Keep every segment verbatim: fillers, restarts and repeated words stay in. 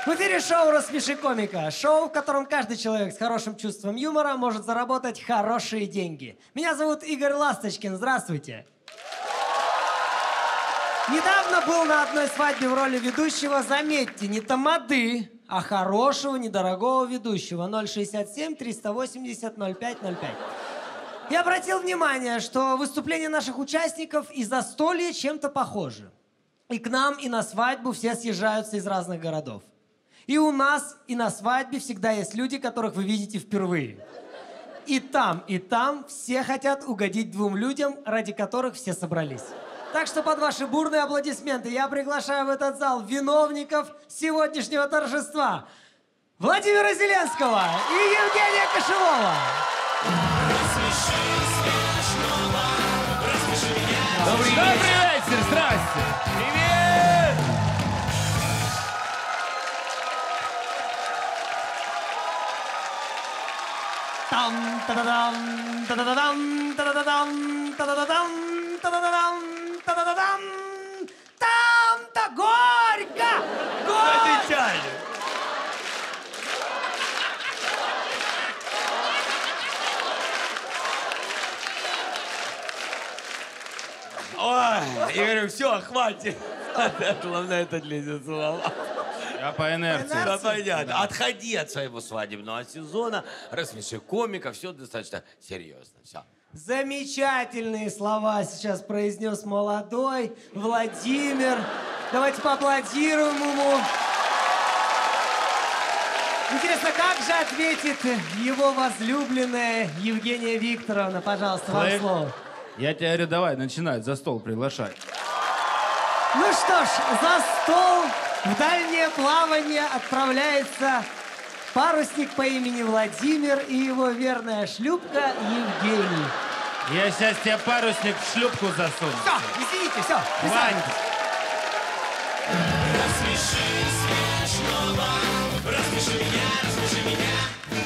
В эфире шоу «Рассмеши комика». Шоу, в котором каждый человек с хорошим чувством юмора может заработать хорошие деньги. Меня зовут Игорь Ласточкин. Здравствуйте. Недавно был на одной свадьбе в роли ведущего, заметьте, не тамады, а хорошего, недорогого ведущего. ноль шестьдесят семь триста восемьдесят ноль пять ноль пять. Я обратил внимание, что выступления наших участников и застолья чем-то похожи. И к нам, и на свадьбу все съезжаются из разных городов. И у нас, и на свадьбе всегда есть люди, которых вы видите впервые. И там, и там все хотят угодить двум людям, ради которых все собрались. Так что под ваши бурные аплодисменты я приглашаю в этот зал виновников сегодняшнего торжества. Владимира Зеленского и Евгения Кошевого. Добрый вечер, здрасте. Привет! Там, та-да-дам, та-да-дам, та-да-дам, та-да-дам, та-да-дам, та-да-дам. Там-то горько! Горько! Отвечали. Ой, я говорю, все, хватит. Главное, это лезет слова. Я по инерции. Да, понятно. Отходи от своего свадебного сезона, рассмеши комика, все достаточно серьезно. Все. Замечательные слова сейчас произнес молодой Владимир. Давайте поаплодируем ему. Интересно, как же ответит его возлюбленная Евгения Викторовна? Пожалуйста, вам Слышь, слово. Я тебе говорю, давай, начинай, за стол приглашай. Ну что ж, за стол в дальнее плавание отправляется парусник по имени Владимир и его верная шлюпка Евгений. Я сейчас тебе парусник в шлюпку засуну. Все, извините, все, присаживайтесь. Рассмеши смешного, рассмеши меня, рассмеши меня.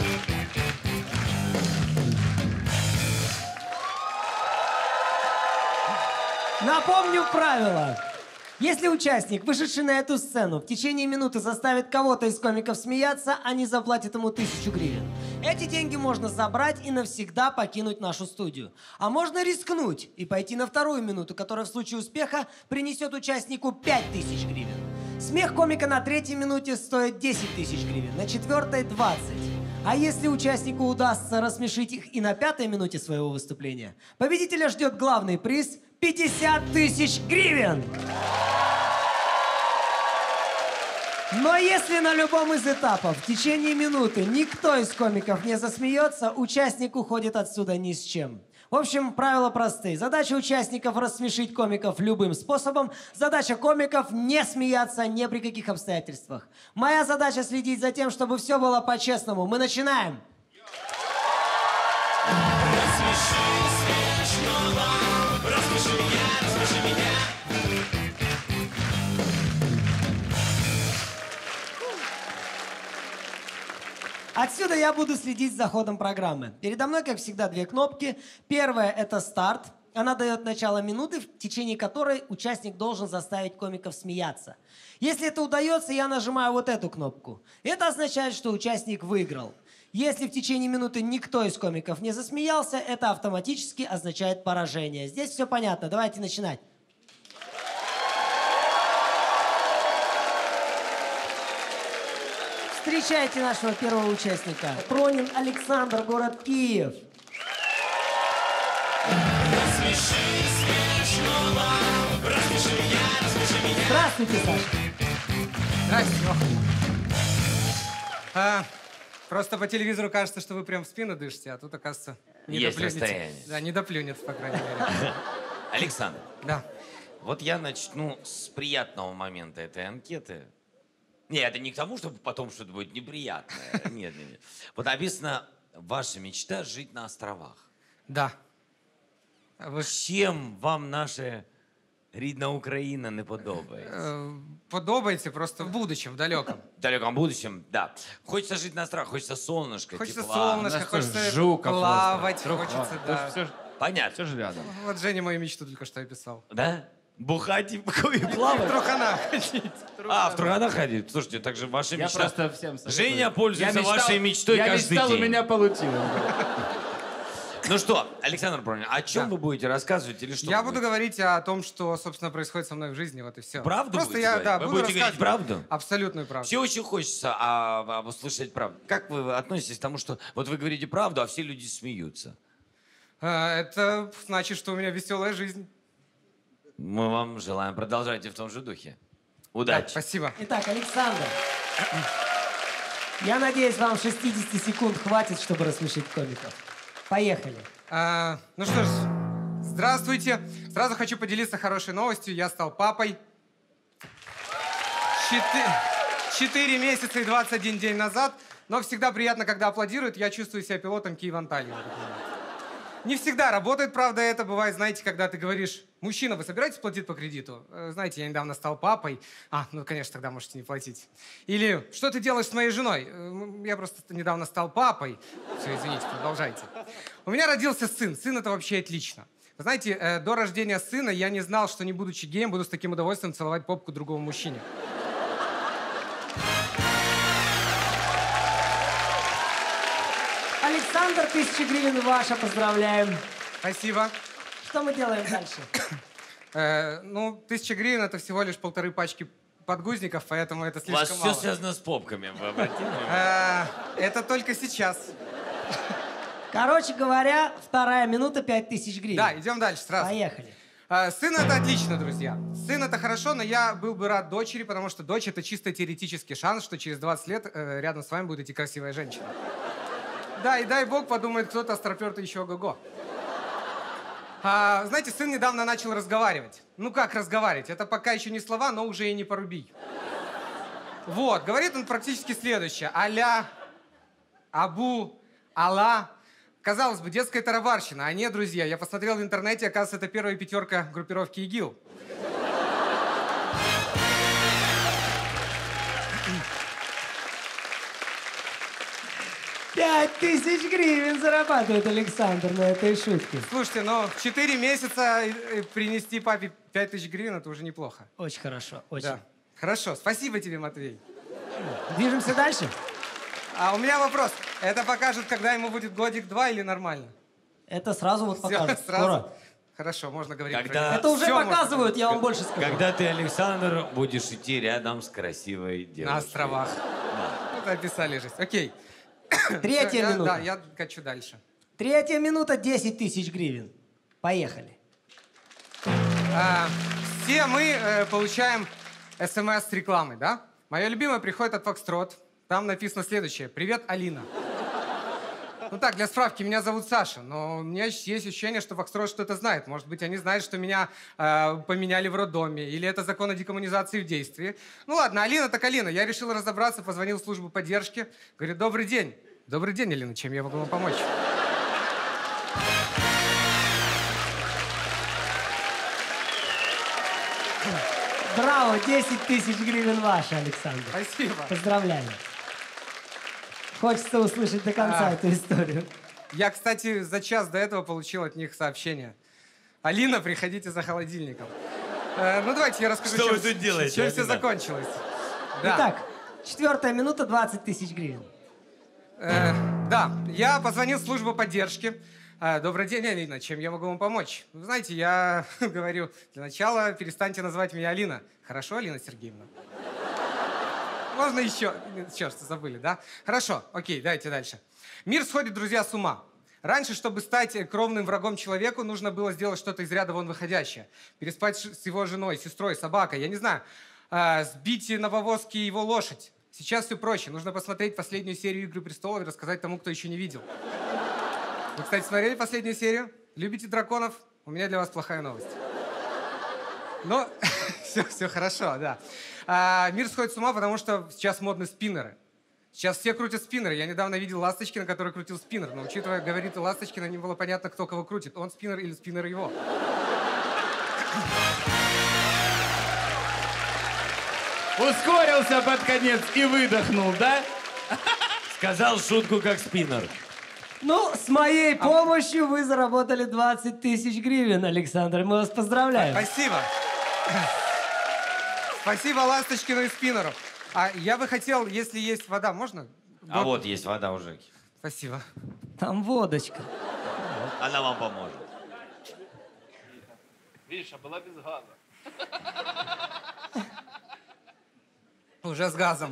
Напомню правила. Если участник, вышедший на эту сцену, в течение минуты заставит кого-то из комиков смеяться, они заплатят ему тысячу гривен. Эти деньги можно забрать и навсегда покинуть нашу студию. А можно рискнуть и пойти на вторую минуту, которая в случае успеха принесет участнику пять тысяч гривен. Смех комика на третьей минуте стоит десять тысяч гривен, на четвертой – двадцать. А если участнику удастся рассмешить их и на пятой минуте своего выступления, победителя ждет главный приз – пятьдесят тысяч гривен! Но если на любом из этапов в течение минуты никто из комиков не засмеется, участник уходит отсюда ни с чем. В общем, правила простые. Задача участников – рассмешить комиков любым способом. Задача комиков – не смеяться ни при каких обстоятельствах. Моя задача – следить за тем, чтобы все было по-честному. Мы начинаем! Отсюда я буду следить за ходом программы. Передо мной, как всегда, две кнопки. Первая – это старт. Она дает начало минуты, в течение которой участник должен заставить комиков смеяться. Если это удается, я нажимаю вот эту кнопку. Это означает, что участник выиграл. Если в течение минуты никто из комиков не засмеялся, это автоматически означает поражение. Здесь все понятно. Давайте начинать. Встречайте нашего первого участника. Пронин Александр, город Киев. Здравствуйте, Саша. Здравствуйте. А, просто по телевизору кажется, что вы прям в спину дышите, а тут, оказывается, не Есть доплюнете. расстояние. Да, не доплюнет, по крайней мере. Александр, Да. вот я начну с приятного момента этой анкеты. Не, это не к тому, чтобы потом что-то будет неприятное. Нет, нет, нет. Вот написано, ваша мечта жить на островах. Да. А ви... Чим вам наша рідна Україна не подобається? Е, подобається просто в будущем, в далеком. В далеком будущем, да. Хочется жить на островах, хочется солнышко, Хочется тепла. солнышко, нас хочется тоже Жуков плавать, остров. хочется, А, да. Все, Понятно. все же рядом. Вот Женя мою мечту только что описал. Да? Бухать и и В плавать? труханах ходить. А, в труханах ходить? Слушайте, так же ваша Я мечта... просто всем советую. Женя пользуется Я мечтал- вашей мечтой я каждый мечтал, день. у меня получилось. Ну что, Александр Бронин, о чем Да. вы будете рассказывать или что? Я вы буду будете? говорить о том, что, собственно, происходит со мной в жизни, вот и все. Правду Просто будете я, говорить? да, Вы буду будете говорить рассказывать правду? Абсолютную правду. Все очень хочется а, а, услышать правду. Как вы относитесь к тому, что вот вы говорите правду, а все люди смеются? А, это значит, что у меня веселая жизнь. Мы вам желаем, продолжайте в том же духе. Да, Удачи. спасибо. Итак, Александр, я надеюсь, вам шестьдесят секунд хватит, чтобы рассмешить комиков. Поехали. А, ну что ж, здравствуйте. Сразу хочу поделиться хорошей новостью. Я стал папой. Четы- Четыре месяца и двадцать один день назад. Но всегда приятно, когда аплодируют. Я чувствую себя пилотом Киев-Анталии. Не всегда работает, правда, это. Бывает, знаете, когда ты говоришь: мужчина, вы собираетесь платить по кредиту? Э, Знаете, я недавно стал папой. А, ну, конечно, тогда можете не платить. Или: что ты делаешь с моей женой? «Э, м, Я просто недавно стал папой. Все, извините, продолжайте. У меня родился сын. Сын — это вообще отлично. Вы знаете, э, до рождения сына я не знал, что, не будучи геем, буду с таким удовольствием целовать попку другому мужчине. Александр, тысяча гривен ваша, поздравляем. Спасибо. Что мы делаем дальше? Э, ну, тысяча гривен — это всего лишь полторы пачки подгузников, поэтому это У вас слишком все мало. связано с попками, вы обратили внимание? Э, это только сейчас. Короче говоря, вторая минута, пять тысяч гривен. Да, идем дальше сразу. Поехали. А, сын — это отлично, друзья. Сын — это хорошо, но я был бы рад дочери, потому что дочь — это чисто теоретический шанс, что через двадцать лет э, рядом с вами будет идти красивая женщина. Да, и дай бог подумает кто-то остропертый еще ого-го. А, знаете, сын недавно начал разговаривать. Ну как разговаривать? Это пока еще не слова, но уже и не порубий. Вот, говорит он практически следующее. Аля, абу, алла. Казалось бы, детская тарабарщина. А нет, друзья, я посмотрел в интернете, оказывается, это первая пятерка группировки ИГИЛ. Пять тысяч гривен зарабатывает Александр на этой шутке. Слушайте, но в четыре месяца э, принести папе пять тысяч гривен — это уже неплохо. Очень хорошо, очень. Да. Хорошо, спасибо тебе, Матвей. Движемся дальше? А у меня вопрос. Это покажет, когда ему будет годик-два или нормально? Это сразу вот Всё, покажут. сразу? Скоро. Хорошо, можно говорить. Когда- про Это уже Всё можно показывают, говорить. я вам больше скажу. Когда ты, Александр, будешь идти рядом с красивой девушкой. На островах. Да. Вот описали жизнь. Окей. Третья Я- минута. Да, я качу дальше. Третья минута, десять тысяч гривен. Поехали. А, все мы э, получаем смс с рекламой, да? Мое любимое приходит от Foxtrot. Там написано следующее. Привет, Алина. Ну так, для справки, меня зовут Саша, но у меня есть ощущение, что Foxtrot что-то знает. Может быть, они знают, что меня э, поменяли в роддоме, или это закон о декоммунизации в действии. Ну ладно, Алина так Алина. Я решил разобраться, позвонил в службу поддержки. Говорю: добрый день. Добрый день, Алина, чем я могу вам помочь? Браво, десять тысяч гривен ваши, Александр. Спасибо. Поздравляю. Хочется услышать до конца А. эту историю. Я, кстати, за час до этого получил от них сообщение. Алина, приходите за холодильником. Э, ну, давайте я расскажу, Что чем, вы тут делаете, чем все Алина? закончилось. Да. Итак, четвертая минута, двадцать тысяч гривен. Э, да, я позвонил в службу поддержки. Э, добрый день, Алина, чем я могу вам помочь? Вы знаете, я говорю, для начала перестаньте называть меня Алина. Хорошо, Алина Сергеевна? Можно еще? Черт, забыли, да? Хорошо, окей, давайте дальше. Мир сходит, друзья, с ума. Раньше, чтобы стать кровным врагом человеку, нужно было сделать что-то из ряда вон выходящее. Переспать ш- с его женой, сестрой, собакой, я не знаю. Э, сбить на повозке его лошадь. Сейчас все проще. Нужно посмотреть последнюю серию «Игры престолов» и рассказать тому, кто еще не видел. Вы, кстати, смотрели последнюю серию? Любите драконов? У меня для вас плохая новость. Ну, все, все хорошо, да. А, мир сходит с ума, потому что сейчас модны спиннеры. Сейчас все крутят спиннеры. Я недавно видел Ласточкина, который крутил спиннер. Но, учитывая габариты Ласточкина, не было понятно, кто кого крутит. Он спиннер или спиннер его. Ускорился под конец и выдохнул, да? Сказал шутку как спиннер. Ну, с моей помощью вы заработали двадцать тысяч гривен, Александр. Мы вас поздравляем. Спасибо. Спасибо Ласточкину и спиннеру. А я бы хотел, если есть вода, можно? А вот есть вода у Жеки. Спасибо. Там водочка. Она вам поможет. Видишь, а была без газа. Уже с газом.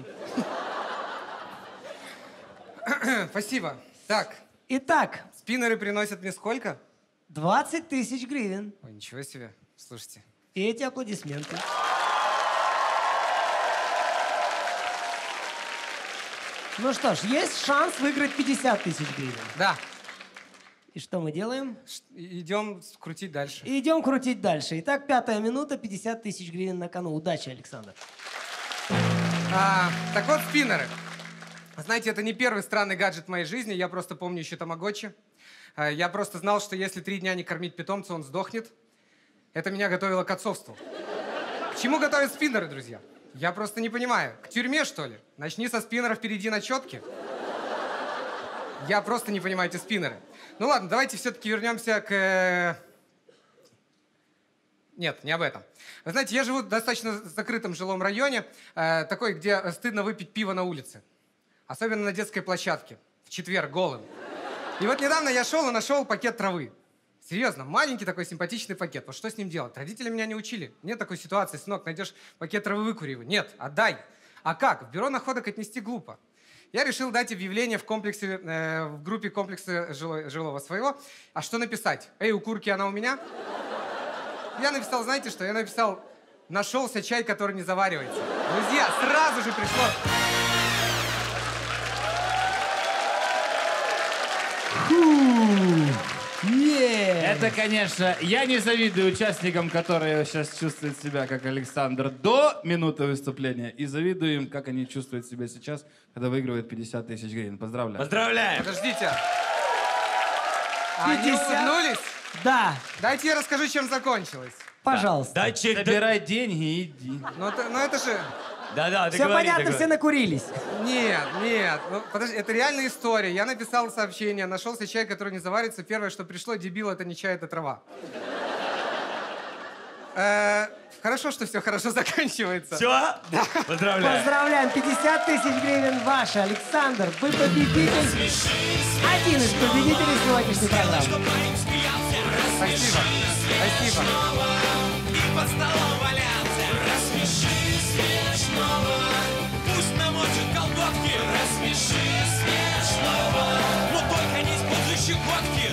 Спасибо. Так, Итак, спиннеры приносят мне сколько? двадцать тысяч гривен. Ой, ничего себе. Слушайте. И эти аплодисменты. Ну что ж, есть шанс выиграть пятьдесят тысяч гривен. Да, И что мы делаем? ш- идем крутить дальше. И идем крутить дальше. Итак, пятая минута, пятьдесят тысяч гривен на кону. Удачи, Александр. А, так вот, спиннеры. Знаете, это не первый странный гаджет в моей жизни. Я просто помню еще тамагочи. А, Я просто знал, что если три дня не кормить питомца, он сдохнет. Это меня готовило к отцовству. К чему готовят спиннеры, друзья? Я просто не понимаю. К тюрьме, что ли? Начни со спиннеров, перейди на четки. Я просто не понимаю эти спиннеры. Ну ладно, давайте все-таки вернемся к... э, Нет, не об этом. Вы знаете, я живу в достаточно закрытом жилом районе, э, такой, где стыдно выпить пиво на улице. Особенно на детской площадке. В четверг, голым. И вот недавно я шел и нашел пакет травы. Серьезно, маленький такой симпатичный пакет. Вот что с ним делать? Родители меня не учили. Нет такой ситуации, сынок, найдешь пакет травы, выкури его. Нет, отдай. А как? В бюро находок отнести глупо. Я решил дать объявление в комплексе, э, в группе комплекса жило- жилого своего. А что написать? Эй, у курки она у меня? Я написал, знаете что? Я написал, нашелся чай, который не заваривается. Друзья, сразу же пришло... Нет! Это, конечно, я не завидую участникам, которые сейчас чувствуют себя как Александр до минуты выступления, и завидую им, как они чувствуют себя сейчас, когда выигрывают пятьдесят тысяч гривен. Поздравляю. Поздравляем! Подождите. А Они пятьдесят? улыбнулись? Да, Дайте я расскажу, чем закончилось. пожалуйста. Да, че- да, Собирай деньги и иди. Ну, это, ну это же... да, да, ты Все говори, понятно, ты все говори. накурились. Нет, нет. Ну, подожди, это реальная история. Я написал сообщение, нашелся чай, который не заварится. Первое, что пришло, дебил, это не чай, это трава. Э, Хорошо, что все хорошо заканчивается. Все? Да. Поздравляю. Поздравляем, пятьдесят тысяч гривен ваши. Александр, вы победитель. Один из победителей сегодняшней программы. Спасибо. Спасибо. Пусть намочит колготки. Рассмеши смешного, но только не из-под щекотки.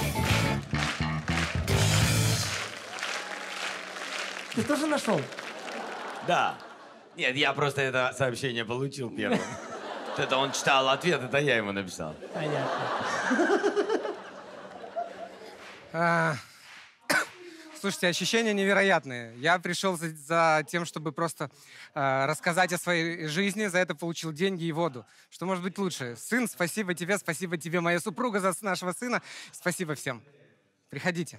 Ты тоже нашел? Да. Нет, я просто это сообщение получил первым. Это он читал ответ, это я ему написал. Понятно. А, Слушайте, ощущения невероятные. Я пришел за, за тем, чтобы просто э, рассказать о своей жизни. За это получил деньги и воду. Что может быть лучше? Сын, спасибо тебе, спасибо тебе, моя супруга, за с- нашего сына. Спасибо всем. Приходите.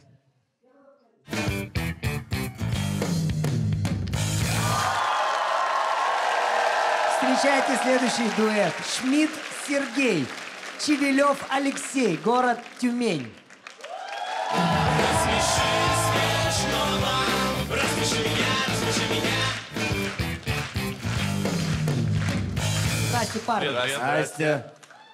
Встречайте следующий дуэт. Шмидт Сергей, Чивилев Алексей, город Тюмень. Здрасте, парни. Настя.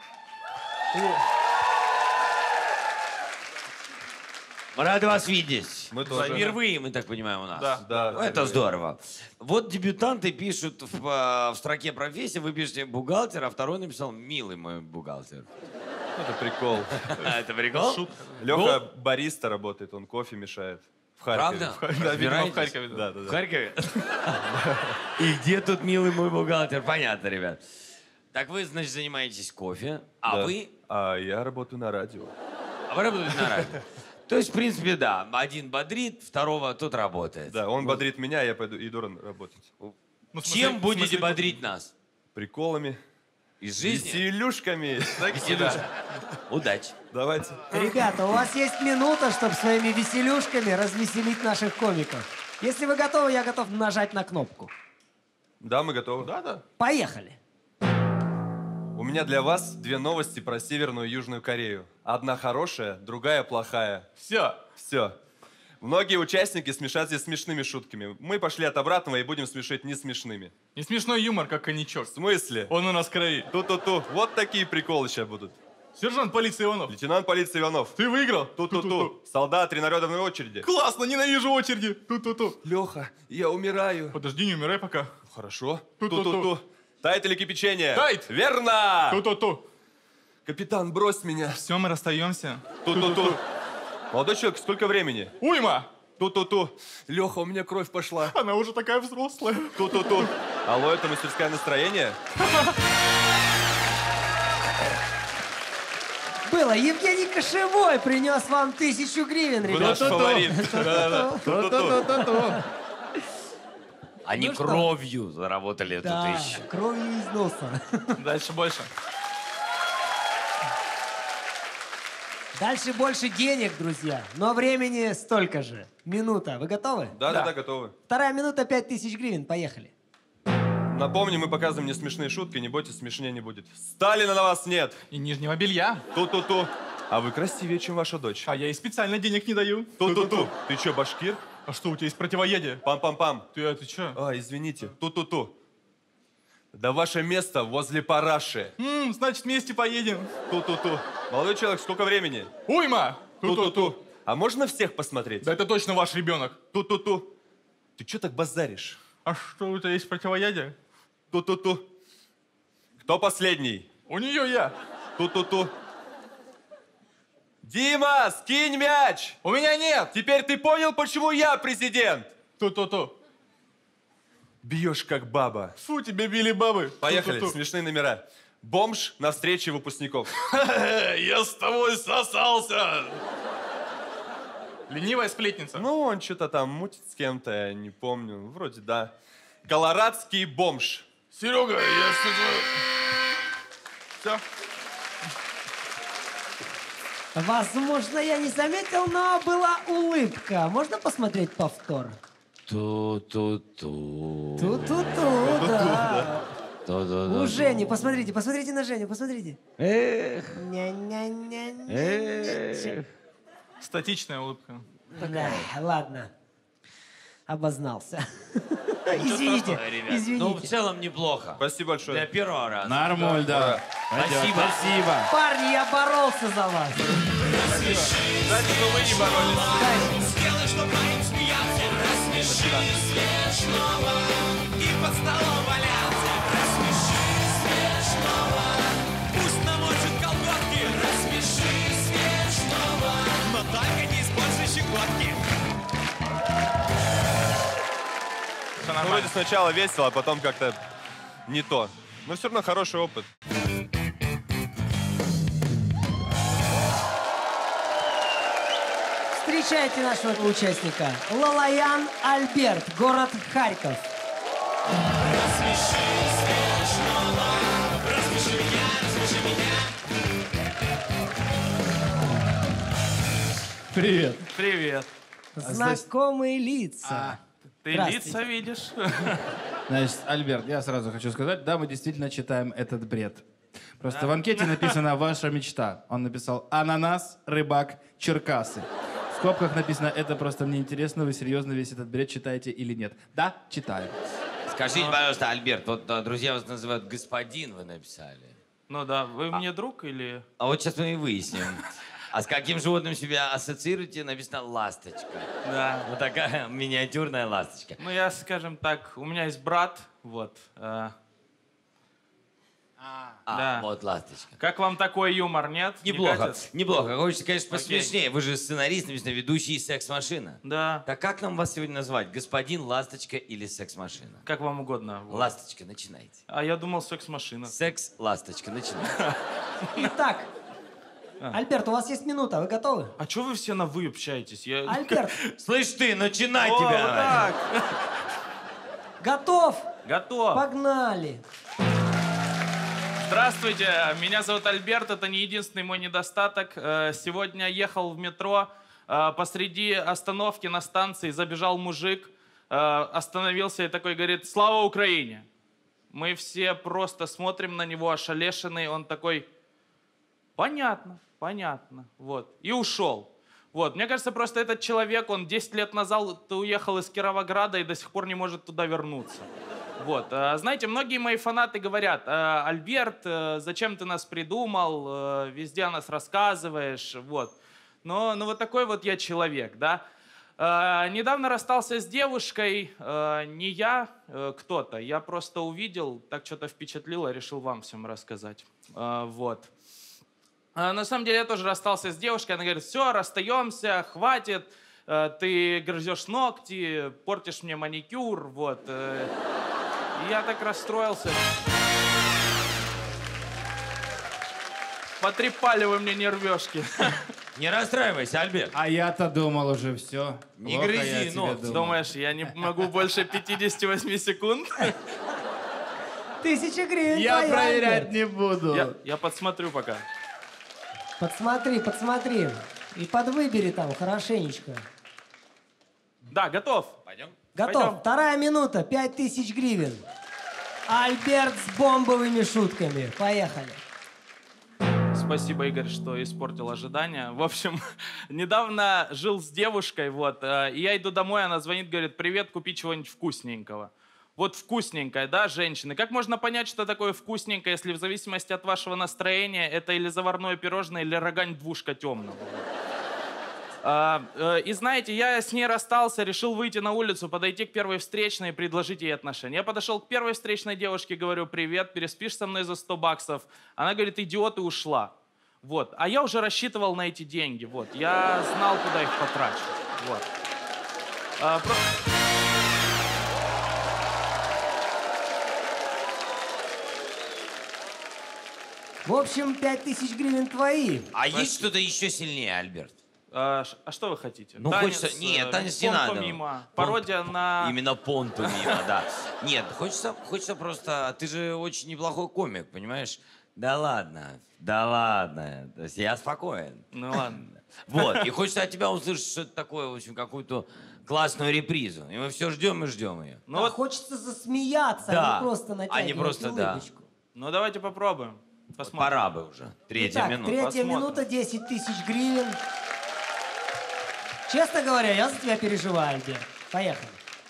Мы рады вас видеть. Мы тоже. Впервые, мы так понимаем, у нас. Да, да. Ну, это здорово. Вот дебютанты пишут в, э, в строке профессии, вы пишете бухгалтер, а второй написал милый мой бухгалтер. Это прикол. Это прикол? Леха бариста работает, он кофе мешает. В Харькове. Правда? В Хар- Да, видимо, в Разбираетесь? Харькове. Да, да, В да. Харькове? И где тут милый мой бухгалтер? Понятно, ребят. Так вы, значит, занимаетесь кофе, а Да. вы... А я работаю на радио. А вы работаете на радио. То есть, в принципе, да, один бодрит, второго тут работает. Да, он бодрит меня, я пойду иду ран- работать. Чем будете бодрить нас? Приколами, Из жизни? веселюшками. Веселюшка. Удачи. Давайте. Ребята, у вас есть минута, чтобы своими веселюшками развеселить наших комиков. Если вы готовы, я готов нажать на кнопку. Да, мы готовы. Да, да. Поехали. У меня для вас две новости про Северную и Южную Корею. Одна хорошая, другая плохая. Все. Все. Многие участники смешат здесь смешными шутками. Мы пошли от обратного и будем смешить не смешными. Не смешной юмор, как коньячок. В смысле? Он у нас в крови. Ту-ту-ту. Вот такие приколы сейчас будут. Сержант полиции Иванов. Лейтенант полиции Иванов. Ты выиграл? Ту-ту-ту. Солдат три народовной очереди. Классно, ненавижу очереди. Ту-ту-ту. Леха, я умираю. Подожди, не умирай пока. Хорошо. Ту-ту-ту. Ту-ту-ту. Тает или кипячение? Тает. Верно! Ту-ту-ту. Капитан, брось меня. Все, мы расстаемся. Ту-ту-ту. Молодой человек, сколько времени? Уйма! Ту-ту-ту. Леха, у меня кровь пошла. Она уже такая взрослая. Ту-ту-ту. Алло, это мастерское настроение? Было. Евгений Кошевой принес вам тысячу гривен, Вы ребята. наш фаворит. Ту-ту-ту-ту-ту. Они Ну что? кровью заработали эту Да, тысячу. кровью из носа. Дальше больше. Дальше больше денег, друзья. Но времени столько же. Минута. Вы готовы? Да-да-да, готовы. Вторая минута, пять тысяч гривен. Поехали. Напомню, мы показываем не смешные шутки, не бойтесь, смешнее не будет. Сталина на вас нет. И нижнего белья. Ту-ту-ту. А вы красивее, чем ваша дочь. А я и специально денег не даю. Ту-ту-ту. Ты чё, башкир? А что, у тебя есть противоядие? Пам-пам-пам. Ты, а ты чё? А, извините. Ту-ту-ту. Да ваше место возле параши. Ммм, значит, вместе поедем. Ту-ту-ту. Молодой человек, сколько времени? Уйма! Ту-ту-ту. А можно всех посмотреть? Да это точно ваш ребенок. Ту-ту-ту. Ты чё так базаришь? А что, у тебя есть противоядие? Ту-ту-ту. Кто последний? У нее я. Ту-ту-ту. Дима, скинь мяч! У меня нет. Теперь ты понял, почему я президент? Ту-ту-ту. Бьешь как баба. Фу, тебе били бабы. Поехали, Ту-ту-ту. смешные номера. Бомж на встрече выпускников. Я с тобой сосался. Ленивая сплетница. Ну, он что-то там мутит с кем-то, я не помню. Вроде да. Колорадский бомж. Серега, я что-то... Все. Возможно, я не заметил, но была улыбка. Можно посмотреть повтор? Ту-ту-ту. Ту-ту-ту, да. Ту-ту-ту. У Жени, посмотрите, посмотрите на Женю, посмотрите. Эх, Ня-ня-ня-ня. эх. Статичная улыбка. Да, ладно. Обознался. Извините, Ну, в извините. целом неплохо. Спасибо Для большое. первого раза. Нормуль, да. Пойдет. Спасибо. Спасибо. Парни, я боролся за вас. Знаете, что вы не боролись. Сделай, чтоб парень смеялся. Рассмеши смешного. И под столом валяться. Рассмеши смешного. Пусть намочит колготки. Рассмеши смешного. Но только не используй щекотки. Все Ну, нормально. вроде сначала весело, а потом как-то не то. Но все равно хороший опыт. Встречайте нашего участника. Лалаян Альберт, город Харьков. Привет. Привет. Знакомые лица. А, ты Здравствуйте. лица видишь? Значит, Альберт, я сразу хочу сказать, да, мы действительно читаем этот бред. Просто в анкете написано «Ваша мечта». Он написал «Ананас, рыбак, Черкасы». В скобках написано «Это просто мне интересно, вы серьезно весь этот бред читаете или нет?» Да, читаю. Скажите, пожалуйста, Альберт, вот а, друзья вас называют господин, вы написали. Ну да, вы мне друг или... А вот сейчас мы и выясним. А с каким животным себя ассоциируете? Написано «ласточка». Да. Вот такая миниатюрная ласточка. Ну я, скажем так, у меня есть брат, вот. э, А, Да. вот ласточка. Как вам такой юмор, нет? Не Неплохо, катит? неплохо. Хочется, конечно, Окей. посмешнее. Вы же сценарист, написано «Ведущий секс-машина». Да, Так как нам вас сегодня назвать? Господин, ласточка или секс-машина? как вам угодно. вот. Ласточка, начинайте. А я думал, секс-машина. Секс, ласточка, начинайте. Итак, Альберт, у вас есть минута, вы готовы? А чё вы все на «вы» общаетесь? Я... Альберт, Слышь ты, начинай О, тебя. вот так. готов? Готов. Погнали. Здравствуйте, меня зовут Альберт, это не единственный мой недостаток. Э, Сегодня ехал в метро, э, посреди остановки на станции забежал мужик, э, остановился и такой говорит: «Слава Украине!» Мы все просто смотрим на него ошалешенные, он такой: «Понятно, понятно», вот, и ушел. Вот, мне кажется, просто этот человек, он десять лет назад уехал из Кировограда и до сих пор не может туда вернуться. Вот, а, знаете, многие мои фанаты говорят: «А, Альберт, а, зачем ты нас придумал, а, везде о нас рассказываешь, вот». Но, ну вот такой вот я человек, да. А, недавно расстался с девушкой, а, не я, а, кто-то, я просто увидел, так что-то впечатлило, решил вам всем рассказать, а, вот. А, на самом деле я тоже расстался с девушкой, она говорит: все, расстаемся, хватит, а, ты грызешь ногти, портишь мне маникюр, вот. А, и я так расстроился. Потрепали вы мне нервешки. Не расстраивайся, Альберт. А я-то думал уже все. Не грызи ногти. Думаешь, я не могу больше пятидесяти восьми секунд? Тысяча гривен Я твоя, проверять Альберт. не буду. Я, я подсмотрю пока. Подсмотри, подсмотри. И подвыбери там хорошенечко. Да, готов. Пойдем? Готов. Пойдем. Вторая минута. Пять тысяч гривен. Альберт с бомбовыми шутками. Поехали. Спасибо, Игорь, что испортил ожидания. В общем, недавно жил с девушкой, вот, э, и я иду домой, она звонит, говорит: привет, купи чего-нибудь вкусненького. Вот вкусненькое, да, женщины? Как можно понять, что такое вкусненькое, если в зависимости от вашего настроения это или заварное пирожное, или рогань-двушка темного? А, э, и знаете, я с ней расстался, решил выйти на улицу, подойти к первой встречной и предложить ей отношения. Я подошел к первой встречной девушке, говорю: привет, переспишь со мной за сто баксов? Она говорит: идиот, и ушла. Вот. А я уже рассчитывал на эти деньги, вот. Я знал, куда их потрачу. Вот. А, про... В общем, пять тысяч гривен твои. А есть что-то еще сильнее, Альберт? А, ш- а что вы хотите? Ну, Танец, хочется... Нет, э, танец не надо. пантомима, Пон- пародия на... Именно понтомима, да. Нет, хочется, хочется просто... Ты же очень неплохой комик, понимаешь? Да ладно, да ладно. То есть я спокоен. Ну ладно. Вот, и хочется от тебя услышать что-то такое, в общем, какую-то классную репризу. И мы все ждем и ждем ее. Ну А вот, хочется засмеяться, Да. а не просто натягивать А не просто, да. улыбочку. ну давайте попробуем. Посмотрим. Пора бы уже. Третья Итак, минута. третья Посмотрим. минута, десять тысяч гривен. Честно говоря, я за тебя переживаю, Альберт. Поехали.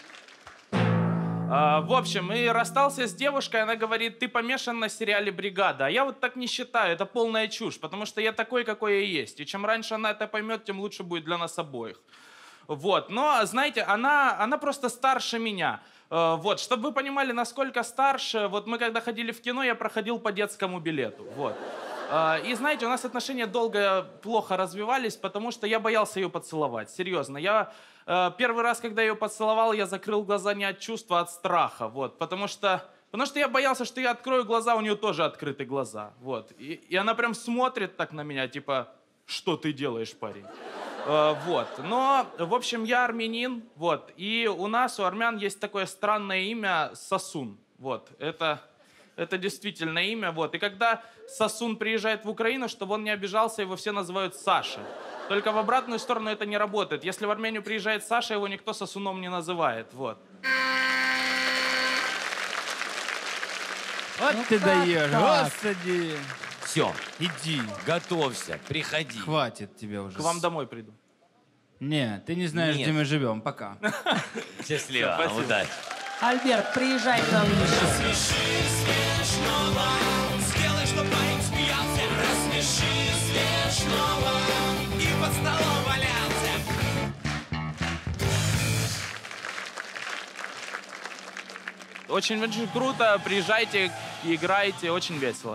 А, в общем, и расстался с девушкой, она говорит: ты помешан на сериале «Бригада». А я вот так не считаю, это полная чушь, потому что я такой, какой я есть. И чем раньше она это поймет, тем лучше будет для нас обоих. Вот, но, знаете, она, она просто старше меня. Э, Вот, чтобы вы понимали, насколько старше, вот мы когда ходили в кино, я проходил по детскому билету, вот. Э, И знаете, у нас отношения долго плохо развивались, потому что я боялся ее поцеловать, серьезно. Я э, первый раз, когда ее поцеловал, я закрыл глаза не от чувства, а от страха, вот, потому что, потому что я боялся, что я открою глаза, у нее тоже открыты глаза, вот. И, и она прям смотрит так на меня, типа: что ты делаешь, парень? Э, Вот, но, в общем, я армянин, вот, и у нас, у армян, есть такое странное имя Сосун, вот, это, это действительно имя, вот, и когда Сосун приезжает в Украину, чтобы он не обижался, его все называют Саша, только в обратную сторону это не работает, если в Армению приезжает Саша, его никто Сосуном не называет, вот. Вот Ну ты как даешь, так? господи. Все, Иди. готовься, приходи. Хватит тебе уже. К вам домой приду. Не, ты не знаешь, Нет. где мы живем. Пока. Счастливо, Спасибо. удачи. Альберт, приезжай к нам еще. Смешного, сделай, чтоб парень смеялся. Рассмеши смешного и под столом валялся. Очень-очень круто, приезжайте, играйте, очень весело.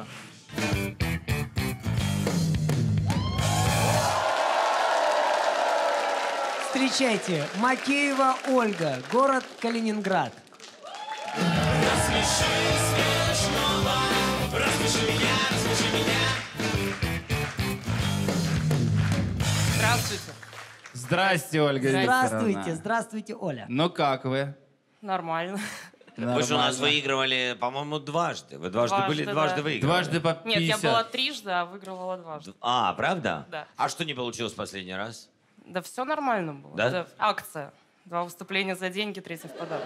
Встречайте, Макеева Ольга, город Калининград. Рассмеши смешного, рассмеши меня, рассмеши меня. Здравствуйте. Здрасте, Ольга Здравствуйте, Викторовна. здравствуйте, Оля. Ну как вы? Нормально. Вы же у нас Нормально. выигрывали, по-моему, дважды. Вы дважды, Дважды, были, да. дважды выигрывали. Дважды по Нет, я пятьдесят. была трижды, а выигрывала дважды. А, правда? Да. А что не получилось в последний раз? Да все нормально было. Да? Это акция. Два выступления за деньги, третий в подарок.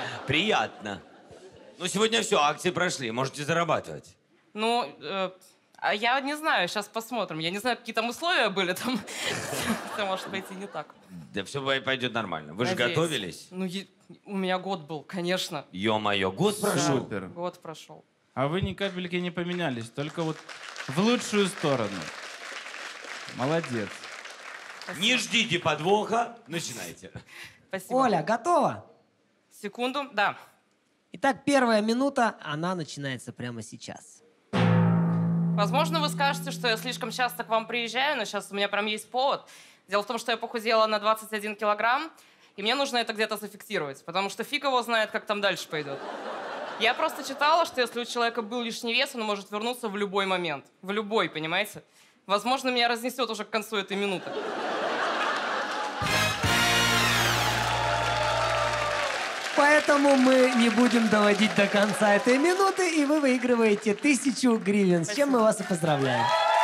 Приятно. Ну, сегодня все, акции прошли, можете зарабатывать. Ну, э, А я не знаю, сейчас посмотрим. Я не знаю, какие там условия были, там это может пойти не так. Да все пойдет нормально. Вы же Надеюсь. готовились? Ну, е- у меня год был, конечно. Ё-моё, год прошел. Супер. Год прошел. А вы ни капельки не поменялись, только вот в лучшую сторону. Молодец. Не ждите подвоха, начинайте. Спасибо. Оля, готова? Секунду, да. Итак, первая минута, она начинается прямо сейчас. Возможно, вы скажете, что я слишком часто к вам приезжаю, но сейчас у меня прям есть повод. Дело в том, что я похудела на двадцать один килограмм, и мне нужно это где-то зафиксировать, потому что фиг его знает, как там дальше пойдет. Я просто читала, что если у человека был лишний вес, он может вернуться в любой момент. В любой, понимаете? Возможно, меня разнесет уже к концу этой минуты. Поэтому мы не будем доводить до конца этой минуты, и вы выигрываете тысячу гривен, с чем мы вас и поздравляем.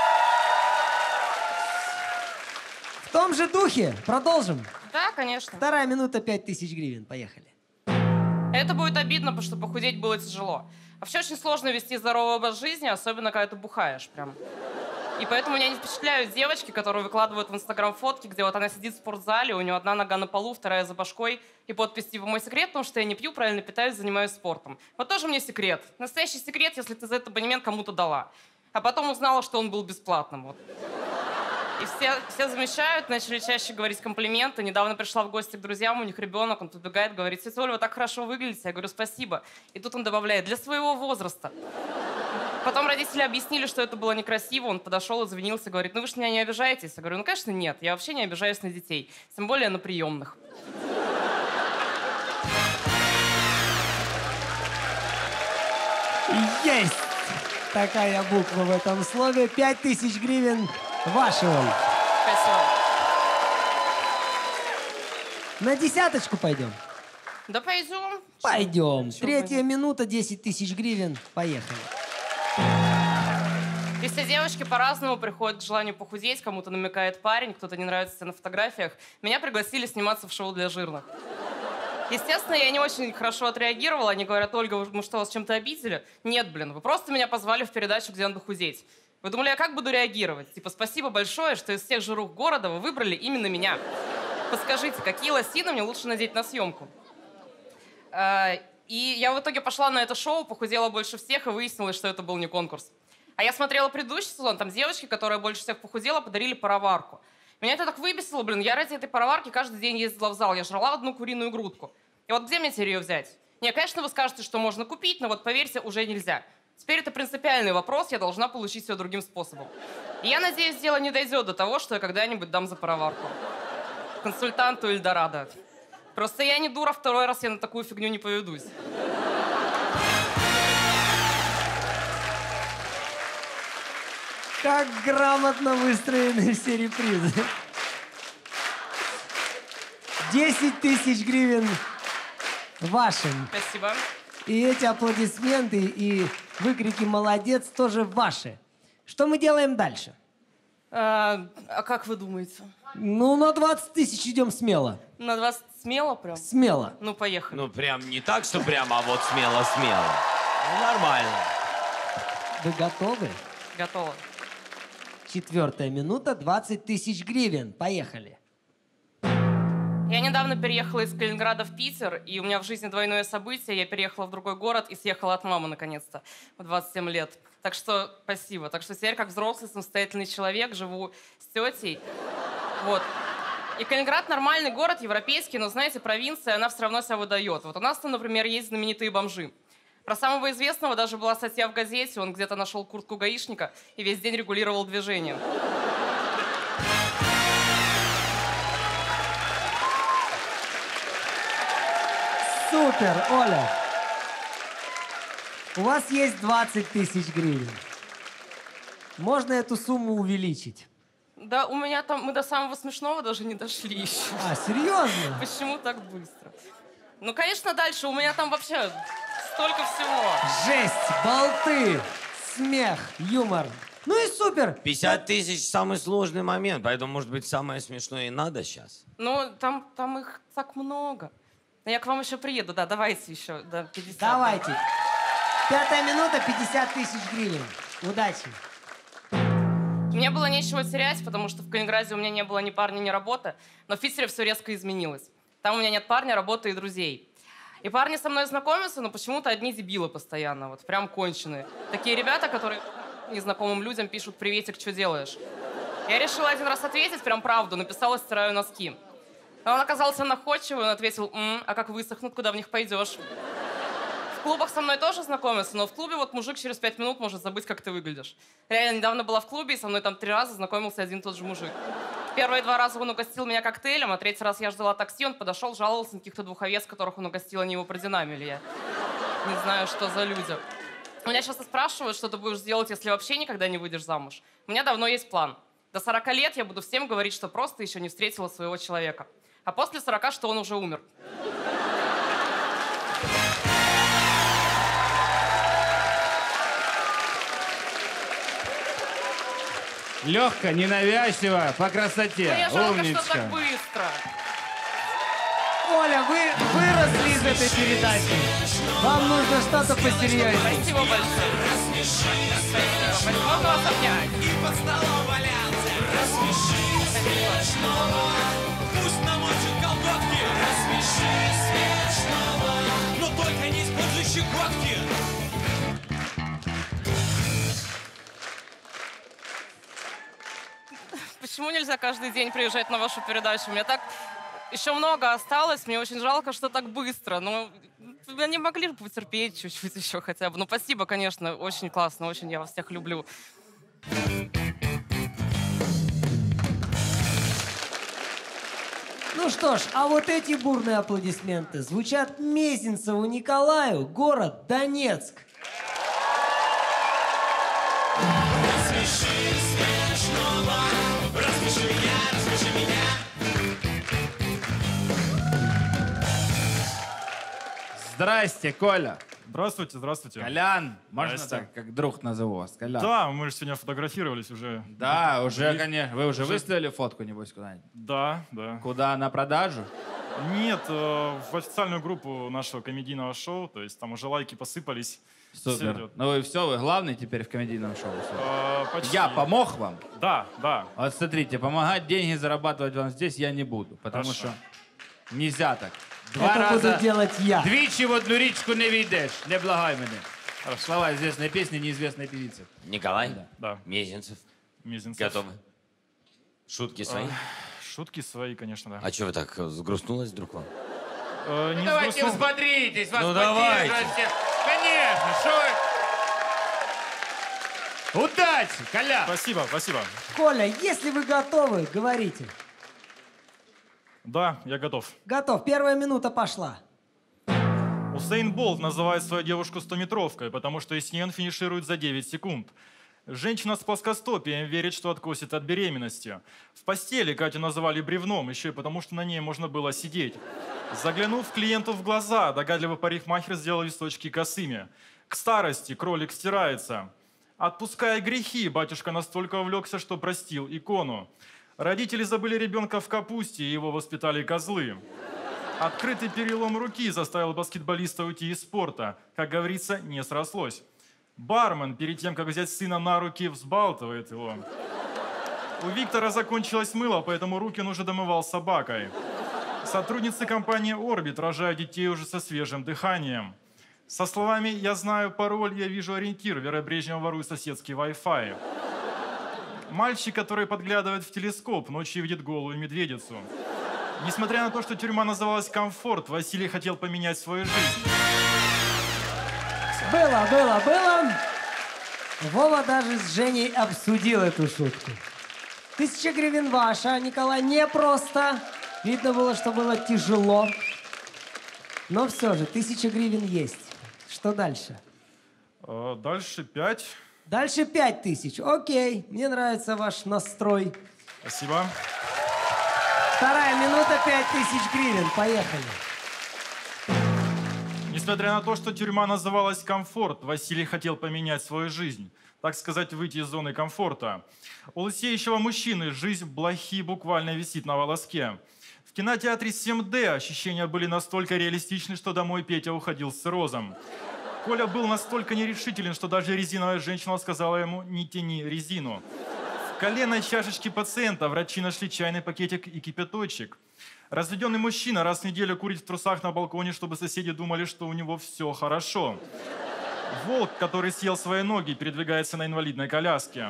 В том же духе продолжим. Да, конечно. Вторая минута, пять тысяч гривен. Поехали. Это будет обидно, потому что похудеть было тяжело. Вообще очень сложно вести здоровый образ жизни, особенно когда ты бухаешь прям. И поэтому меня не впечатляют девочки, которые выкладывают в Инстаграм фотки, где вот она сидит в спортзале, у нее одна нога на полу, вторая за башкой, и подпись типа «Мой секрет, потому что я не пью, правильно питаюсь, занимаюсь спортом». Вот тоже мне секрет. Настоящий секрет, если ты за этот абонемент кому-то дала. А потом узнала, что он был бесплатным. Вот. И все, все замечают, начали чаще говорить комплименты. Недавно пришла в гости к друзьям, у них ребенок, он подбегает, говорит: «Тетя Оля, вы так хорошо выглядите». Я говорю: «Спасибо». И тут он добавляет: «Для своего возраста». Потом родители объяснили, что это было некрасиво. Он подошел, извинился, говорит: «Ну вы же меня не обижаетесь?» Я говорю: «Ну, конечно, нет. Я вообще не обижаюсь на детей. Тем более на приемных». Есть такая буква в этом слове. Пять тысяч гривен ваши, Оль. Спасибо. На десяточку пойдем? Да пойдем. Пойдем. Чё, Третья пойдем? минута, десять тысяч гривен. Поехали. И все девочки по-разному приходят к желанию похудеть. Кому-то намекает парень, кто-то не нравится на фотографиях. Меня пригласили сниматься в шоу для жирных. Естественно, я не очень хорошо отреагировала. Они говорят: «Ольга, мы что, вас чем-то обидели?» Нет, блин, вы просто меня позвали в передачу, где надо худеть. Вы думали, я как буду реагировать? Типа: «Спасибо большое, что из всех жирух города вы выбрали именно меня. Подскажите, какие лосины мне лучше надеть на съемку?» А, И я в итоге пошла на это шоу, похудела больше всех, и выяснилось, что это был не конкурс. А я смотрела предыдущий сезон, там девочки, которая больше всех похудела, подарили пароварку. Меня это так выбесило, блин, я ради этой пароварки каждый день ездила в зал, я жрала одну куриную грудку. И вот где мне теперь ее взять? Не, конечно, вы скажете, что можно купить, но вот поверьте, уже нельзя. Теперь это принципиальный вопрос, я должна получить все другим способом. И я надеюсь, дело не дойдет до того, что я когда-нибудь дам за пароварку консультанту Эльдорадо. Просто я не дура, второй раз я на такую фигню не поведусь. Как грамотно выстроены все репризы. десять тысяч гривен вашим. Спасибо. И эти аплодисменты, и выкрики «молодец» тоже ваши. Что мы делаем дальше? А, а как вы думаете? Ну, на двадцать тысяч идем смело. На двадцать смело прям? Смело. Ну, поехали. Ну, прям не так, что прямо, а вот смело-смело. Ну, нормально. Вы готовы? Готово. Четвертая минута, двадцать тысяч гривен. Поехали. Я недавно переехала из Калининграда в Питер, и у меня в жизни двойное событие. Я переехала в другой город и съехала от мамы, наконец-то, в двадцать семь лет. Так что спасибо. Так что теперь, как взрослый, самостоятельный человек, живу с тетей. Вот. И Калининград нормальный город, европейский, но, знаете, провинция, она все равно себя выдает. Вот у нас там, например, есть знаменитые бомжи. Про самого известного даже была статья в газете, он где-то нашел куртку гаишника и весь день регулировал движение. Супер, Оля. У вас есть двадцать тысяч гривен. Можно эту сумму увеличить. Да, у меня там, мы до самого смешного даже не дошли еще. А, серьезно? Почему так быстро? Ну, конечно, дальше. У меня там вообще столько всего. Жесть, болты, смех, юмор. Ну и супер. пятьдесят тысяч самый сложный момент, поэтому, может быть, самое смешное и надо сейчас. Ну, там, там их так много. Но я к вам еще приеду, да, давайте еще, да, пятьдесят. Давайте. Пятая минута, пятьдесят тысяч гривен. Удачи. Мне было нечего терять, потому что в Калининграде у меня не было ни парня, ни работы, но в Питере все резко изменилось. Там у меня нет парня, работы и друзей. И парни со мной знакомятся, но почему-то одни дебилы постоянно, вот прям конченые. Такие ребята, которые незнакомым людям пишут «Приветик, что делаешь?». Я решила один раз ответить, прям правду, написала «Стираю носки». Но он оказался находчивый, он ответил «М, а как высохнут, куда в них пойдешь?». В клубах со мной тоже знакомятся, но в клубе вот мужик через пять минут может забыть, как ты выглядишь. Реально, недавно была в клубе, и со мной там три раза знакомился один и тот же мужик. Первые два раза он угостил меня коктейлем, а третий раз я ждала такси, он подошел, жаловался на каких-то двух овец, которых он угостил, они его продинамили. Я не знаю, что за люди. Меня часто спрашивают, что ты будешь делать, если вообще никогда не выйдешь замуж. У меня давно есть план. До сорока лет я буду всем говорить, что просто еще не встретила своего человека. А после сорока, что он уже умер. Легко, ненавязчиво, по красоте. Мне жалко, Умничка. что так быстро. Оля, вы выросли из этой передачи. Вам нужно что-то посерьезнее. Спасибо большое. Спасибо. Можно вас обнять? И под столом валяться. Рассмеши смешного. Пусть намочит колготки. Рассмеши смешного. Но только не из-под же щекотки. Почему нельзя каждый день приезжать на вашу передачу? У меня так еще много осталось. Мне очень жалко, что так быстро. Но вы не могли бы потерпеть чуть-чуть еще хотя бы. Ну, спасибо, конечно. Очень классно. Очень я вас всех люблю. Ну что ж, а вот эти бурные аплодисменты звучат Мезенцеву Николаю, город Донецк. Рассмеши смешного. Рассмеши меня, рассмеши меня. Здрасте, Коля. Здравствуйте, здравствуйте. Колян. Можно Здрасте. так, как друг назову вас? Колян. Да, мы же сегодня фотографировались уже. Да, уже, И- конечно. Вы уже уже- выставили фотку, небось, куда-нибудь? Да, да. Куда, на продажу? Нет, э, в официальную группу нашего комедийного шоу, то есть там уже лайки посыпались. Всё Супер. идёт. Ну и все, вы главный теперь в комедийном шоу. Э, почти. Я помог вам? Да, да. Вот смотрите, помогать деньги зарабатывать вам здесь я не буду, потому Хорошо. что нельзя так. Два Это раза буду делать я. двічі в одну річку не війдеш. Не благай мене. Слова известной песни неизвестной певицы. Николай, Да. Мезенцев, Мезенцев. готовы? Шутки свои? Шутки свои, конечно, да. А что вы так э, сгрустнулась вдруг вам? Э, не Давайте взгрустнул. взбодритесь, вас Ну, поддерживают давайте. все. Конечно, что вы... Удачи, Коля! Спасибо, спасибо. Коля, если вы готовы, говорите. Да, я готов. Готов. Первая минута пошла. Усейн Болт называет свою девушку стометровкой, потому что с ней он финиширует за девять секунд. Женщина с плоскостопием верит, что откосит от беременности. В постели Катю называли бревном, еще и потому, что на ней можно было сидеть. Заглянув клиенту в глаза, догадливый парикмахер сделал височки косыми. К старости кролик стирается. Отпуская грехи, батюшка настолько увлекся, что простил икону. Родители забыли ребенка в капусте, и его воспитали козлы. Открытый перелом руки заставил баскетболиста уйти из спорта. Как говорится, не срослось. Бармен, перед тем, как взять сына на руки, взбалтывает его. У Виктора закончилось мыло, поэтому руки он уже домывал собакой. Сотрудницы компании «Орбит» рожают детей уже со свежим дыханием. Со словами «я знаю пароль, я вижу ориентир», Вера Брежнева ворует соседский Wi-Fi. Мальчик, который подглядывает в телескоп, ночью видит голую медведицу. Несмотря на то, что тюрьма называлась «Комфорт», Василий хотел поменять свою жизнь. Было, было, было. Вова даже с Женей обсудил эту шутку. Тысяча гривен ваша, Николай, непросто. Видно было, что было тяжело. Но все же, тысяча гривен есть. Что дальше? Э, Дальше пять. Дальше пять тысяч. Окей, мне нравится ваш настрой. Спасибо. Вторая минута, пять тысяч гривен. Поехали. Несмотря на то, что тюрьма называлась «Комфорт», Василий хотел поменять свою жизнь. Так сказать, выйти из зоны комфорта. У лысеющего мужчины жизнь блохи буквально висит на волоске. В кинотеатре семь дэ ощущения были настолько реалистичны, что домой Петя уходил с циррозом. Коля был настолько нерешителен, что даже резиновая женщина сказала ему «не тяни резину». В коленной чашечке пациента врачи нашли чайный пакетик и кипяточек. Разведенный мужчина раз в неделю курит в трусах на балконе, чтобы соседи думали, что у него все хорошо. Волк, который съел свои ноги, передвигается на инвалидной коляске.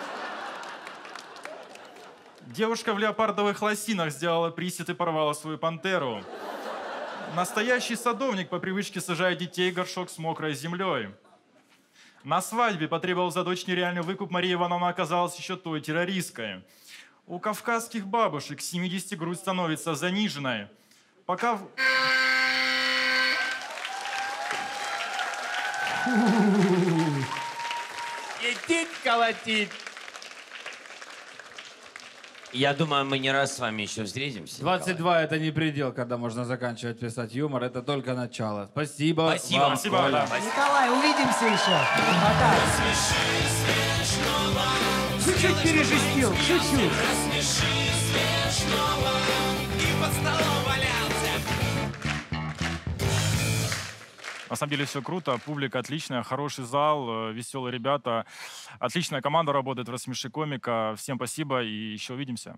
Девушка в леопардовых лосинах сделала присед и порвала свою пантеру. Настоящий садовник по привычке сажает детей в горшок с мокрой землей. На свадьбе потребовал за дочь нереальный выкуп, Мария Ивановна оказалась еще той террористкой. У кавказских бабушек к семидесяти грудь становится заниженной. Пока... в- Летит, колотит. Я думаю, мы не раз с вами еще встретимся. двадцать два это не предел, когда можно заканчивать писать юмор. Это только начало. Спасибо. Спасибо. вам, Спасибо, Коля. да. Николай, увидимся еще. Пока. Чуть-чуть пережестил, чуть-чуть. Рассмеши смешного и под столом валялся. На самом деле все круто, публика отличная, хороший зал, э, веселые ребята. Отличная команда работает в «Рассмеши комика». Всем спасибо и еще увидимся.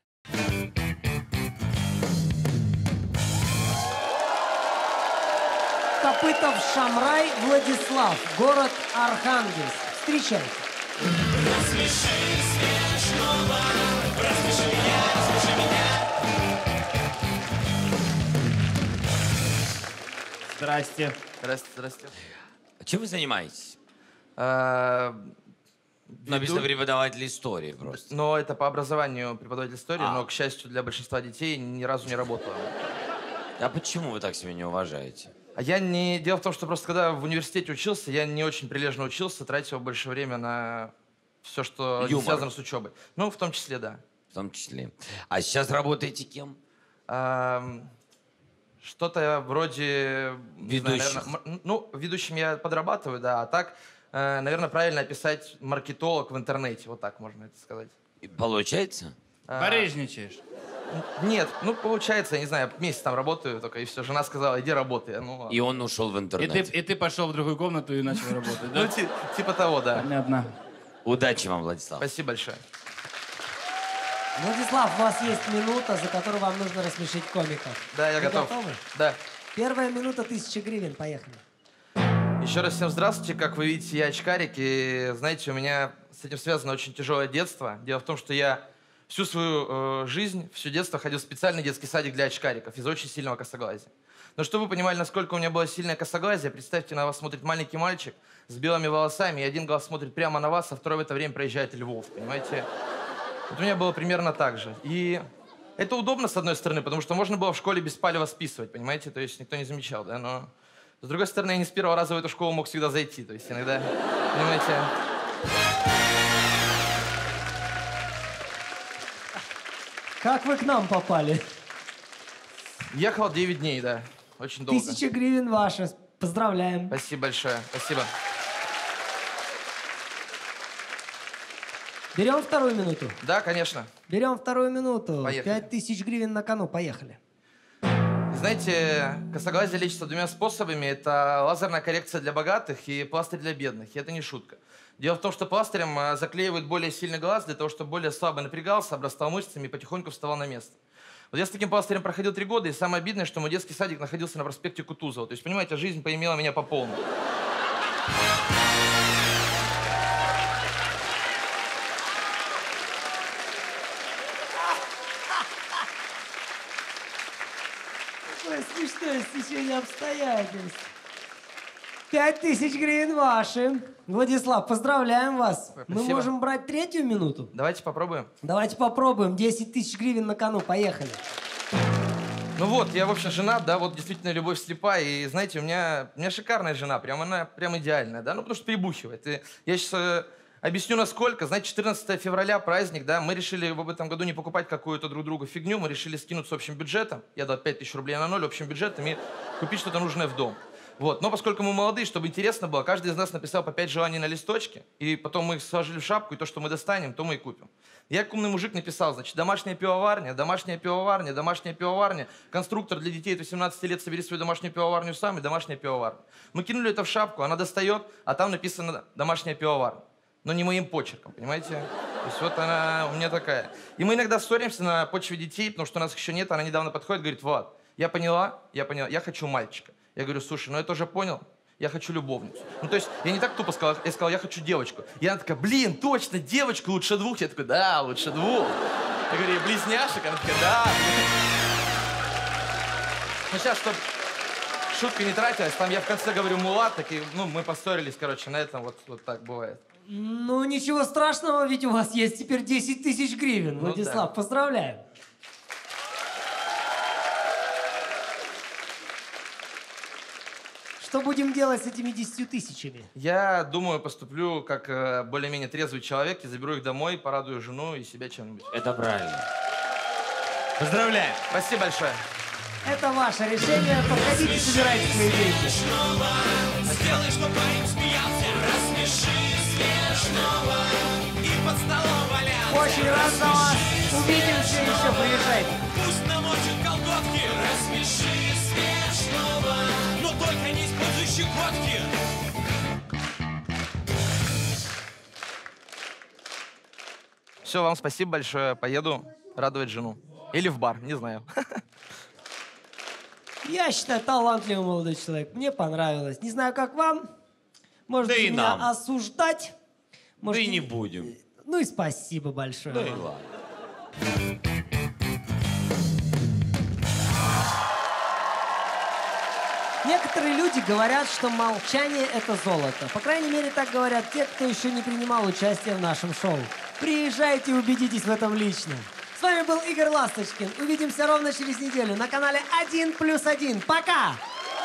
Копытов Шамрай Владислав, город Архангельск. Встречайте. Рассмеши смешного, рассмеши меня, рассмеши меня. Здрасте. Здрасте, здрасте. Чем вы занимаетесь? А, Написано веду- преподаватель истории просто. Но это по образованию преподаватель истории, А. но, к счастью, для большинства детей ни разу не работала. А почему вы так себя не уважаете? А я не... Дело в том, что просто когда в университете учился, я не очень прилежно учился, тратил больше времени на все, что не Юмор. связано с учебой. Ну, в том числе, да. В том числе. А сейчас работаете кем? Ам, Что-то вроде... не знаю, Ведущих. наверно, м- ну, ведущим я подрабатываю, да. А так, э, наверное, правильно описать маркетолог в интернете. Вот так можно это сказать. И получается? А, Барыжничаешь. Нет, ну, получается, я не знаю, месяц там работаю только, и все. Жена сказала, иди работай. Ну, ладно. И он ушел в И ты, интернет. и ты пошел в другую комнату и начал работать, Ну, да? ти- типа того, да. Понятно. Удачи вам, Владислав. Спасибо большое. Владислав, у вас есть минута, за которую вам нужно рассмешить комиков. Да, я Вы готов. готовы? Да. Первая минута, тысяча гривен. Поехали. Еще раз всем здравствуйте. Как вы видите, я очкарик, и, знаете, у меня с этим связано очень тяжелое детство. Дело в том, что я всю свою э, жизнь, все детство ходил в специальный детский садик для очкариков из-за очень сильного косоглазия. Но чтобы вы понимали, насколько у меня было сильное косоглазие, представьте, на вас смотрит маленький мальчик с белыми волосами, и один глаз смотрит прямо на вас, а второй в это время проезжает Львов, понимаете? Вот у меня было примерно так же. И это удобно, с одной стороны, потому что можно было в школе без палева списывать, понимаете? То есть никто не замечал, да? Но с другой стороны, я не с первого раза в эту школу мог всегда зайти. То есть иногда, понимаете... Как вы к нам попали? Ехал девять дней, да. Очень долго. Тысяча гривен ваша. Поздравляем. Спасибо большое. Спасибо. Берем вторую минуту? Да, конечно. Берем вторую минуту. Поехали. Пять тысяч гривен на кону. Поехали. Знаете, косоглазие лечится двумя способами. Это лазерная коррекция для богатых и пластырь для бедных. И это не шутка. Дело в том, что пластырем а, заклеивают более сильный глаз для того, чтобы более слабо напрягался, обрастал мышцами и потихоньку вставал на место. Вот я с таким пластырем проходил три года, и самое обидное, что мой детский садик находился на проспекте Кутузова. То есть, понимаете, жизнь поимела меня по полной. Какое смешное стечение обстоятельств. Пять тысяч гривен ваши. Владислав, поздравляем вас. Мы Спасибо. можем брать третью минуту? Давайте попробуем. Давайте попробуем. десять тысяч гривен на кону. Поехали. Ну вот, я, в общем, женат, да, вот действительно любовь слепа, и, знаете, у меня, у меня шикарная жена, прям она прям идеальная, да, ну потому что прибухивает. И я сейчас э, объясню, насколько. Знаете, четырнадцатое февраля праздник, да, мы решили в этом году не покупать какую-то друг другу фигню, мы решили скинуться общим бюджетом, я дал пять тысяч рублей на ноль общим бюджетом и купить что-то нужное в дом. Вот. Но поскольку мы молодые, чтобы интересно было, каждый из нас написал по пять желаний на листочке, и потом мы их сложили в шапку, и то, что мы достанем, то мы и купим. Я, как умный мужик, написал, значит, домашняя пивоварня, домашняя пивоварня, домашняя пивоварня, конструктор для детей от восемнадцати лет, собери свою домашнюю пивоварню сам, и домашняя пивоварня. Мы кинули это в шапку, она достает, а там написано «домашняя пивоварня». но не моим почерком, понимаете? То есть вот она у меня такая. И мы иногда ссоримся на почве детей, потому что у нас их еще нет. Она недавно подходит, говорит, вот, я поняла, я поняла, я хочу мальчика. Я говорю, слушай, ну я тоже понял, я хочу любовницу. Ну то есть я не так тупо сказал, я сказал, я хочу девочку. И она такая, блин, точно, девочку лучше двух. Я такой, да, лучше двух. Я говорю, близняшек? Она такая, да. Ну сейчас, чтобы шутка не тратилась, там я в конце говорю, Мулат, такие, ну мы поссорились, короче, на этом вот, вот так бывает. Ну, ничего страшного, ведь у вас есть теперь десять тысяч гривен. Ну, Владислав, да. поздравляем. Что будем делать с этими десятью тысячами? Я думаю, поступлю как э, более-менее трезвый человек и заберу их домой, порадую жену и себя чем-нибудь. Это правильно. Поздравляем. Спасибо большое. Это ваше решение. Подходите, собирайте свои деньги. Сделай, чтоб парень смеялся, рассмеши смешного и под столом валялся. Очень рад за вас. Увидимся еще, приезжайте. Пусть намочит колготки, рассмеши смешного, но только не используй щекотки. Все, вам спасибо большое. Поеду радовать жену. Или в бар, не знаю. Я считаю, талантливый молодой человек. Мне понравилось. Не знаю, как вам. Можете Да и меня нам. осуждать. Да Можете... и не будем. Ну и спасибо большое. Да и вам. ладно. Некоторые люди говорят, что молчание — это золото. По крайней мере, так говорят те, кто еще не принимал участие в нашем шоу. Приезжайте и убедитесь в этом лично. С вами был Игорь Ласточкин. Увидимся ровно через неделю на канале один плюс один. Пока!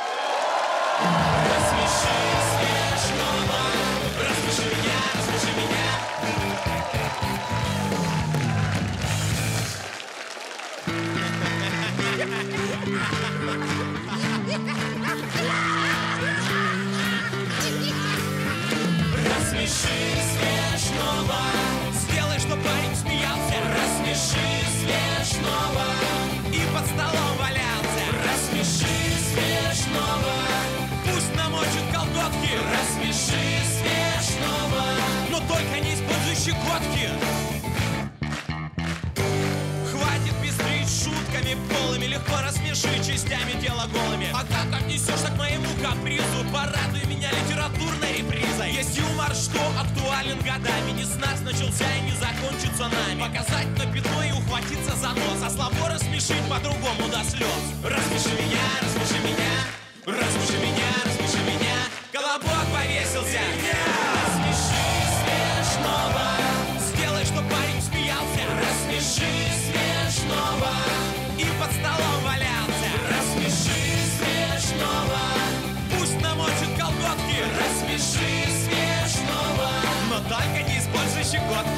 Рассмеши смешного, сделай, чтоб парень смеялся. Рассмеши смешного и под столом валялся. Рассмеши смешного, пусть намочит колготки. Рассмеши смешного, но только не используй щекотки. Хватит пестрить шутками полыми, легко рассмеши частями тела голыми. А как отнесешься к моему капризу? Порадуй меня литературной репризой. Есть юмор, что актуален годами. Не с нас начался и не закончится нами. Показать на пятно и ухватиться за нос, а слабо рассмешить по-другому до слез. Рассмеши меня, рассмеши меня, рассмеши меня, рассмеши меня. Колобок повесился. Рассмеши смешного, сделай, чтоб парень смеялся. Рассмеши смешного и под столом валялся. Рассмеши смешного, пусть намочит колготки. Рассмеши смешного, но только не используй щекотки.